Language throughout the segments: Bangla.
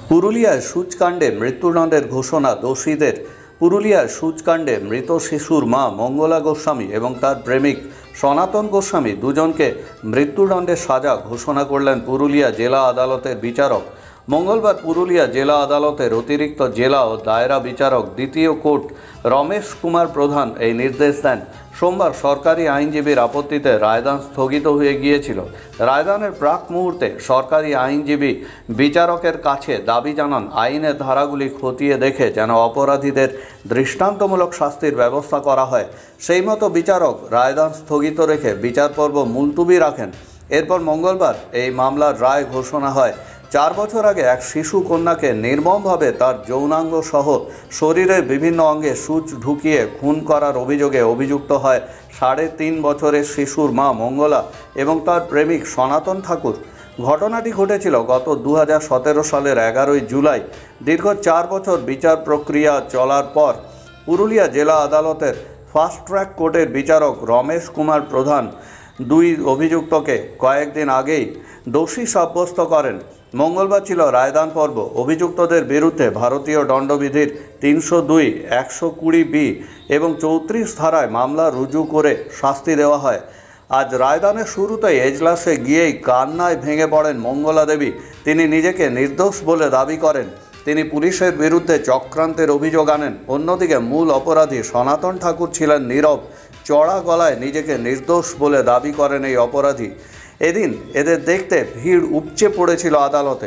পুরুলিয়ার সূচকাণ্ডে মৃত্যুদণ্ডের ঘোষণা দোষীদের। পুরুলিয়ার সূচকাণ্ডে মৃত শিশুর মা মঙ্গলা গোস্বামী এবং তার প্রেমিক সনাতন গোস্বামী দুজনকে মৃত্যুদণ্ডের সাজা ঘোষণা করলেন পুরুলিয়া জেলা আদালতের বিচারক। মঙ্গলবার পুরুলিয়া জেলা আদালতের অতিরিক্ত জেলা ও দায়রা বিচারক দ্বিতীয় কোর্ট রমেশ কুমার প্রধান এই নির্দেশ দেন। সোমবার সরকারি আইনজীবীর আপত্তিতে রায়দান স্থগিত হয়ে গিয়েছিল। রায়দানের প্রাক মুহূর্তে সরকারি আইনজীবী বিচারকের কাছে দাবি জানান আইনের ধারাগুলি খতিয়ে দেখে যেন অপরাধীদের দৃষ্টান্তমূলক শাস্তির ব্যবস্থা করা হয়। সেই মতো বিচারক রায়দান স্থগিত রেখে বিচারপর্ব মুলতুবি রাখেন। এরপর মঙ্গলবার এই মামলার রায় ঘোষণা হয়। 4 বছর আগে এক শিশু কন্যাকে নির্মমভাবে তার যৌনাঙ্গ সহ শরীরের বিভিন্ন অঙ্গে সূচ ঢুকিয়ে খুন করার অভিযোগে অভিযুক্ত হয় 3.5 বছরের শিশুর মা মঙ্গলা এবং তার প্রেমিক সনাতন ঠাকুর। ঘটনাটি ঘটেছিল গত 2017 সালের 11 জুলাই। দীর্ঘ 4 বছর বিচার প্রক্রিয়া চলার পর পুরুলিয়া জেলা আদালতের ফাস্ট ট্র্যাক কোর্টের বিচারক রমেশ কুমার প্রধান 2 অভিযুক্তকে কয়েকদিন আগেই দোষী সাব্যস্ত করেন। মঙ্গলবার ছিল রায়দান পর্ব। অভিযুক্তদের বিরুদ্ধে ভারতীয় দণ্ডবিধির 302, 120B এবং 34 ধারায় মামলা রুজু করে শাস্তি দেওয়া হয়। আজ রায়দানের শুরুতেই এজলাসে গিয়েই কান্নায় ভেঙে পড়েন মঙ্গলা দেবী। তিনি নিজেকে নির্দোষ বলে দাবি করেন। তিনি পুলিশের বিরুদ্ধে চক্রান্তের অভিযোগ আনেন। অন্যদিকে মূল অপরাধী সনাতন ঠাকুর ছিলেন নীরব। চড়া গলায় নিজেকে নির্দোষ বলে দাবি করেন এই অপরাধী। এদিন এদের দেখতে ভিড় উপচে পড়েছিল আদালতে।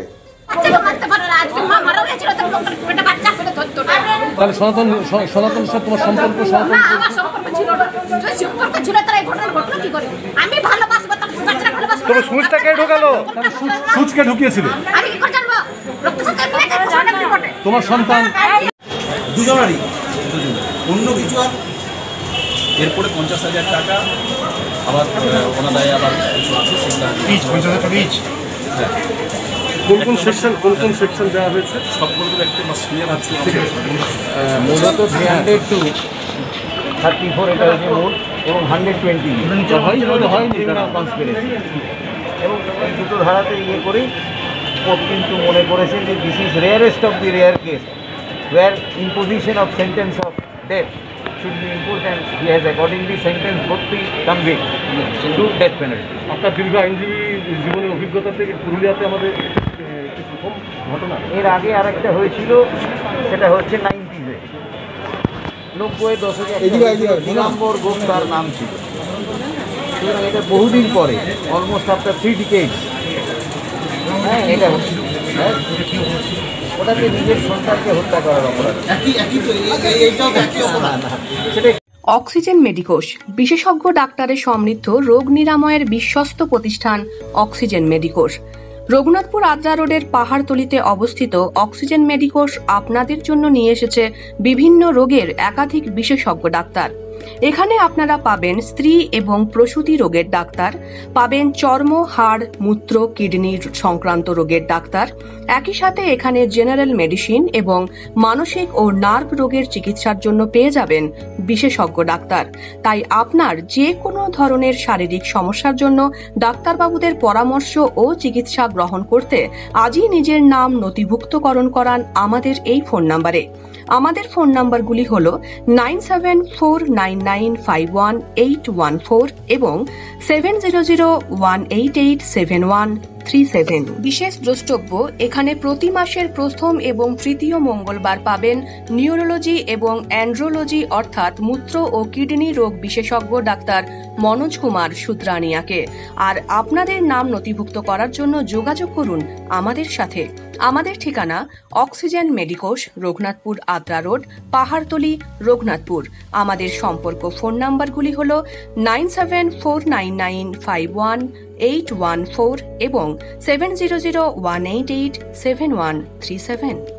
তোমার সন্তান দুজনেরই অন্য কিছু আর এরপরে 50,000 টাকা আবার ওনাদায় আবার কিছু আছে সেটা 50,000 টাকা ইচ। কোন কোন সেকশন দেওয়া হয়েছে সবগুলো একটা ক্লিয়ার আছে। মূলত 302, 34 এটা হচ্ছে মোট এবং 120 কনস্পিরেসি এবং এই দুটো ধারাতে করে কোর্ট কিন্তু মনে করেছেন যে this is rarest of the rare case where imposition of sentence of death should be important. He has accordingly sentenced both the convict to death penalty. আপনার দীর্ঘ আইনজীবী জীবনের অভিজ্ঞতা থেকে পুরুলিয়াতে আমাদের প্রথম ঘটনা। এর আগে আরেকটা হয়েছিল, সেটা হচ্ছে 90s-এ 90 দশকে নীলাম্বর ঘোষ তার নাম ছিল। সুতরাং এটা বহুদিন পরে, অলমোস্ট আফটার 3 decades এটা হচ্ছিল। ওটাকে নিজের সন্তানকে হত্যা করার অপরাধ। অক্সিজেন মেডিকোষ বিশেষজ্ঞ ডাক্তারের সমৃদ্ধ রোগ নিরাময়ের বিশ্বস্ত প্রতিষ্ঠান অক্সিজেন মেডিকোষ। রঘুনাথপুর আদ্রা রোডের পাহাড়তলিতে অবস্থিত অক্সিজেন মেডিকোষ আপনাদের জন্য নিয়ে এসেছে বিভিন্ন রোগের একাধিক বিশেষজ্ঞ ডাক্তার। এখানে আপনারা পাবেন স্ত্রী এবং প্রসূতি রোগের ডাক্তার, পাবেন চর্ম, হাড়, মূত্র, কিডনি সংক্রান্ত রোগের ডাক্তার। একই সাথে এখানে জেনারেল মেডিসিন এবং মানসিক ও নার্ভ রোগের চিকিৎসার জন্য পেয়ে যাবেন বিশেষজ্ঞ ডাক্তার। তাই আপনার যে কোনো ধরনের শারীরিক সমস্যার জন্য ডাক্তারবাবুদের পরামর্শ ও চিকিৎসা গ্রহণ করতে আজই নিজের নাম নথিভুক্তকরণ করান আমাদের এই ফোন নাম্বারে। আমাদের ফোন নাম্বারগুলি হল 9749951814 এবং 7001887137। বিশেষ দ্রষ্টব্য, এখানে প্রতি মাসের প্রথম এবং তৃতীয় মঙ্গলবার পাবেন নিউরোলজি এবং অ্যান্ড্রোলজি অর্থাৎ মূত্র ও কিডনি রোগ বিশেষজ্ঞ ডাক্তার মনোজ কুমার সুদ্রানিয়াকে। আর আপনাদের নাম নথিভুক্ত করার জন্য যোগাযোগ করুন আমাদের সাথে। আমাদের ঠিকানা অক্সিজেন মেডিকোষ, রঘুনাথপুর আদ্রা রোড, পাহাড়তলি, রঘুনাথপুর। আমাদের সম্পর্ক ফোন নাম্বারগুলি হল 9749951814 এবং 7001887137।